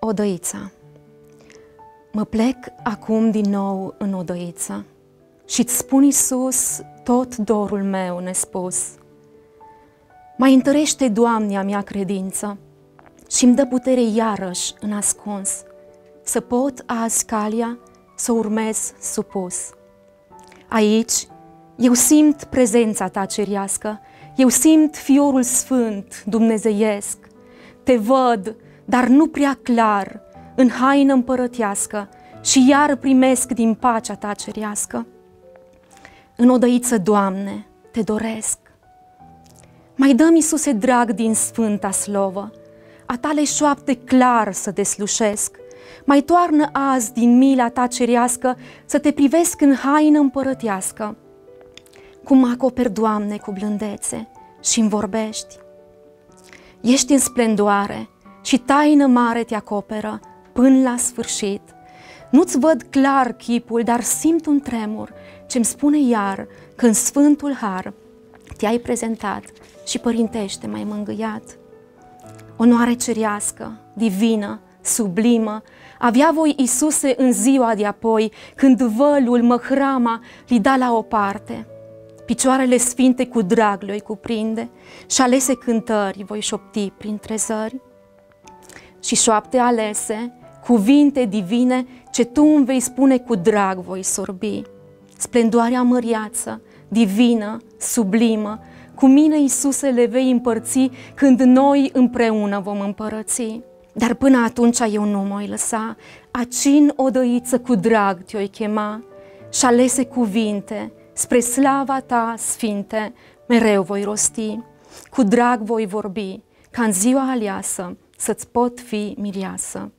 Odăița. Mă plec acum din nou în odăiță și-ți spun, Iisus, tot dorul meu nespus. Mai întărește, Doamne, a mea credință și-mi dă putere iarăși în ascuns, să pot azi calea să urmez supus. Aici eu simt prezența ta cerească, eu simt Fiorul Sfânt dumnezeiesc. Te văd, dar nu prea clar, în haină împărătească și iar primesc din pacea ta cerească. În odăiță, Doamne, te doresc. Mai dă-mi, Iisuse drag, din sfânta slovă, a tale șoapte clar să te slușesc. Mai toarnă azi din mila ta cerească să te privesc în haină împărătească. Cum mă acoperi, Doamne, cu blândețe și-mi vorbești. Ești în splendoare și taină mare te acoperă până la sfârșit. Nu-ți văd clar chipul, dar simt un tremur ce-mi spune iar că în sfântul har te-ai prezentat și părintește m-ai mângâiat. Onoare cerească, divină, sublimă, avea voi, Iisuse, în ziua de apoi, când vălul, măhrama, li da la o parte. Picioarele sfinte cu drag le-oi cuprinde și alese cântări voi șopti printre zări. Și șoapte alese, cuvinte divine, ce tu îmi vei spune cu drag voi sorbi. Splendoarea măriață, divină, sublimă, cu mine, Iisuse, le vei împărți când noi împreună vom împărăți. Dar până atunci eu nu m-oi lăsa, aci în odăiță cu drag te-oi chema și alese cuvinte spre slava ta, Sfinte, mereu voi rosti. Cu drag voi vorbi, ca în ziua aleasă să-ți pot fi mireasă.